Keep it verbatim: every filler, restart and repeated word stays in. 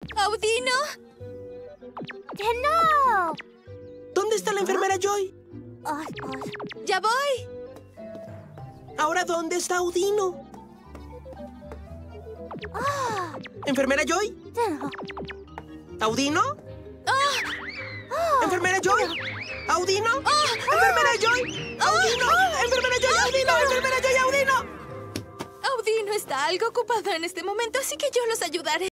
¿Audino? ¡No! ¿Dónde está la enfermera Joy? Ay, ay. ¡Ya voy! ¿Ahora dónde está Audino? Ah. ¿Enfermera Joy? No. ¿Audino? ¿Enfermera Joy? ¿Audino? ¿Enfermera Joy? ¿Audino? ¿Enfermera Joy? ¿Audino? ¿Enfermera Joy? ¿Audino? Audino está algo ocupado en este momento, así que yo los ayudaré.